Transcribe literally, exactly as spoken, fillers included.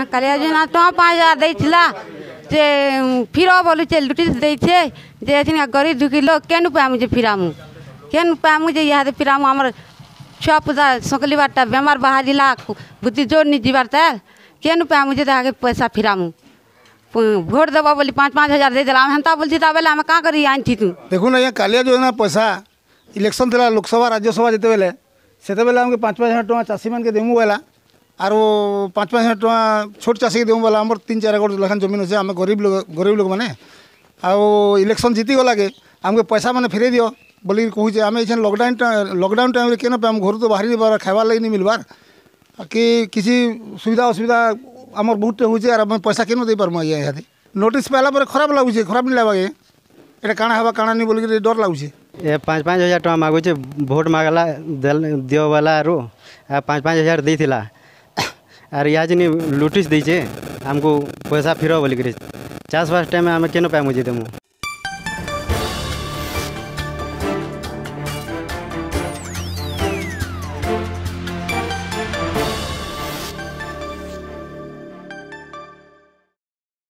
कालिया योजना टଙ୍କା पाँच हजार देइथिला जे फिर बोलुचे लुटिस देइछे जे एथिन गरीब दुखी लोग केनु पामु जे फिरामु केनु पामु जे इहादे फिरामु हमर छुआ पूजा सकली बाटा बेमार बाहरिला बुद्धि जोर नि जीवार ताल केनु पामु जे आगे पैसा फिरामु भोट देबा बोली पाँच पाँच हजार दे देला हम हंता बोलछि ता बेले हम का करी आइन थी तू देखु ना कालिया योजना पैसा इलेक्शन थिला लोकसभा राज्यसभा जेते बेले सेते बेले हमके पाँच पाँच हजार टଙ୍କା चाषी मान के देमु बेला आरो पाँच पाँच हजार टଙ୍କା छोट चाषी के देमु बेला हमर तीन चार एकड़ लखन जमीन আছে हम गरीब लोग गरीब लोग माने आउ इलेक्शन जीती गला के हमके पैसा माने फेरे दियो बोली कहूचे आम ये लॉकडाउन लॉकडाउन टाइम के आम घर तो बाहरी बार खाइबार लगे नहीं मिलबार कि किसी सुविधा असुविधा आमर बहुत होचे आर पैसा केन दे पारमु ये इहादे नोटिस पाला पर खराब लागुचे खराब नहीं लागबा एटा काଣା हवा काଣା नहीं बोल डर लागुचे ए पाँच पाँच हजार टଙ୍କା मागुचे भोट मागला दियो वाला आरो पाँच पाँच हजार देथिला आर याज नि लुटिस देछे हमको पैसा फिरो बोल चाष बास टाइम में आम केन पामु जे देमु